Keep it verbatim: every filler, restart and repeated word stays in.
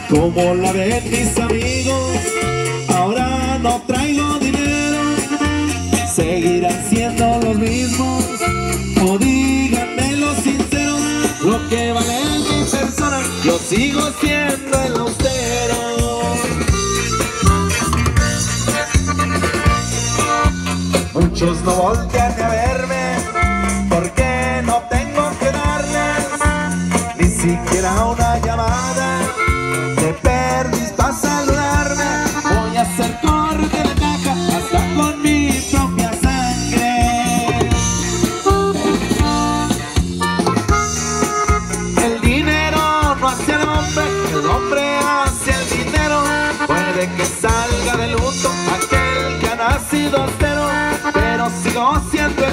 Como la ven mis amigos, ahora no traigo dinero. ¿Seguirán siendo los mismos? O díganme los sinceros, lo que vale mi persona, yo sigo siendo el austero. Muchos no voltean a verme porque no tengo que darles ni siquiera una llamada de perdiz para saludarme. Voy a hacer corte de caja hasta con mi propia sangre. El dinero no hace al hombre, el hombre hace el dinero. Puede que salga de luto aquel que ha nacido cero, pero sigo siendo